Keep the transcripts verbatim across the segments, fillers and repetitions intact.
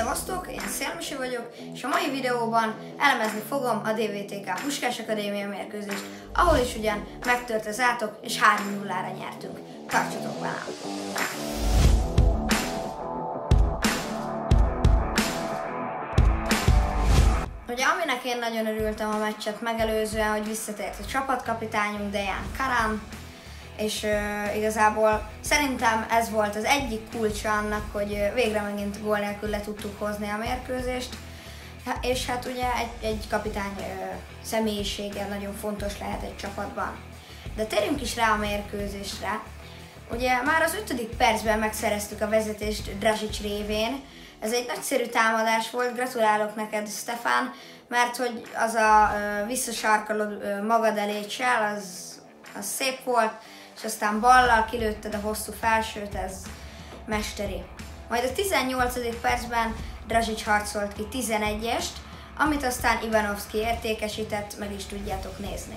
Szevasztok, én Szélmisi vagyok, és a mai videóban elemezni fogom a dé vé té ká Puskás Akadémia mérkőzést, ahol is ugyan megtört az átok, és három nullára nyertünk. Tartsatok velem! Ugye aminek én nagyon örültem a meccset megelőzően, hogy visszatért a csapatkapitányunk, Dejan Karan, és uh, igazából szerintem ez volt az egyik kulcsa annak, hogy uh, végre megint gól nélkül le tudtuk hozni a mérkőzést, és hát ugye egy, egy kapitány uh, személyisége nagyon fontos lehet egy csapatban. De térjünk is rá a mérkőzésre. Ugye már az ötödik percben megszereztük a vezetést Dražić révén. Ez egy nagyszerű támadás volt, gratulálok neked, Stefan, mert hogy az a uh, visszasarkalod uh, magad elé csel, az, az szép volt, és aztán ballal kilőtted a hosszú felsőt, ez mesteri. Majd a tizennyolcadik percben Dražić harcolt ki tizenegyest, amit aztán Ivanovski értékesített, meg is tudjátok nézni.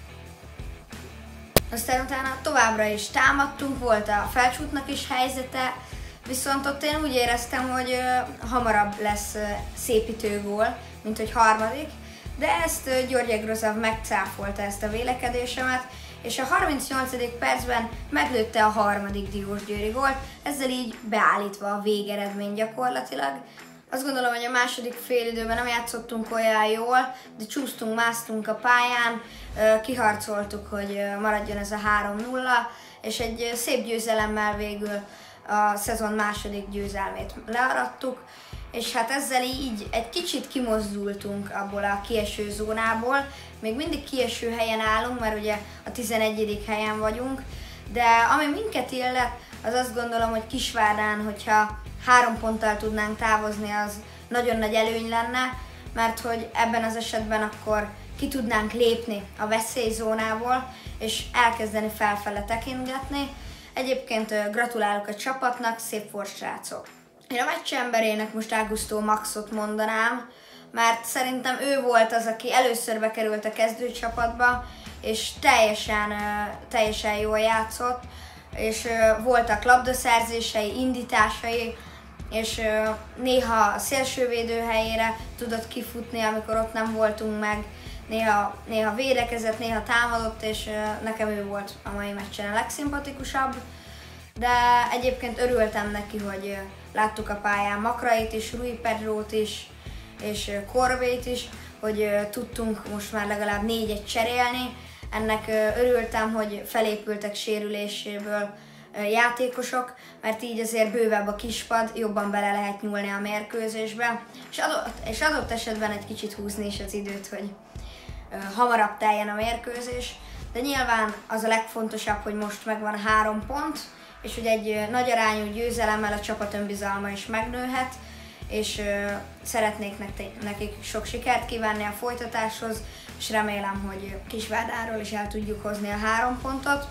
Aztán utána továbbra is támadtunk, volt a felcsútnak is helyzete, viszont ott én úgy éreztem, hogy uh, hamarabb lesz uh, szépítőgól, mint hogy harmadik, de ezt uh, György Grozav megcáfolta ezt a vélekedésemet, és a harmincnyolcadik percben meglőtte a harmadik Diósgyőri gólt, ezzel így beállítva a végeredmény gyakorlatilag. Azt gondolom, hogy a második félidőben nem játszottunk olyan jól, de csúsztunk, másztunk a pályán, kiharcoltuk, hogy maradjon ez a három nulla, és egy szép győzelemmel végül a szezon második győzelmét learadtuk, és hát ezzel így egy kicsit kimozdultunk abból a kieső zónából. Még mindig kieső helyen állunk, mert ugye a tizenegyedik helyen vagyunk, de ami minket illet, az azt gondolom, hogy Kisvárdán, hogyha három ponttal tudnánk távozni, az nagyon nagy előny lenne, mert hogy ebben az esetben akkor ki tudnánk lépni a veszélyzónából, és elkezdeni felfele tekintgetni. Egyébként gratulálok a csapatnak, szép volt, srácok! Én a meccs emberének most Augusto Maxot mondanám, mert szerintem ő volt az, aki először bekerült a kezdőcsapatba, és teljesen, teljesen jól játszott, és voltak labdaszerzései, indításai, és néha a szélsővédő helyére tudott kifutni, amikor ott nem voltunk meg, néha, néha védekezett, néha támadott, és nekem ő volt a mai meccsen a legszimpatikusabb. De egyébként örültem neki, hogy láttuk a pályán Makrait is, Rui Pedrót is, és Korbét is, hogy tudtunk most már legalább négyet cserélni. Ennek örültem, hogy felépültek sérüléséből játékosok, mert így azért bővebb a kispad, jobban bele lehet nyúlni a mérkőzésbe, és adott, és adott esetben egy kicsit húzni is az időt, hogy hamarabb teljen a mérkőzés. De nyilván az a legfontosabb, hogy most megvan a három pont, és hogy egy nagy arányú győzelemmel a csapat önbizalma is megnőhet, és uh, szeretnék nekik sok sikert kívánni a folytatáshoz, és remélem, hogy Kisvárdáról is el tudjuk hozni a három pontot.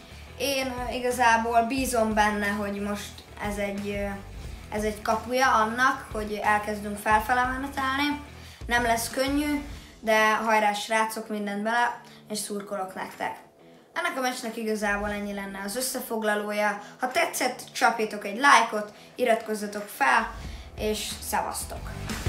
Én uh, igazából bízom benne, hogy most ez egy, uh, ez egy kapuja annak, hogy elkezdünk felfele menetelni. Nem lesz könnyű, de hajrá srácok, mindent bele, és szurkolok nektek. Ennek a meccsnek igazából ennyi lenne az összefoglalója. Ha tetszett, csapjatok egy lájkot, iratkozzatok fel, és szevasztok!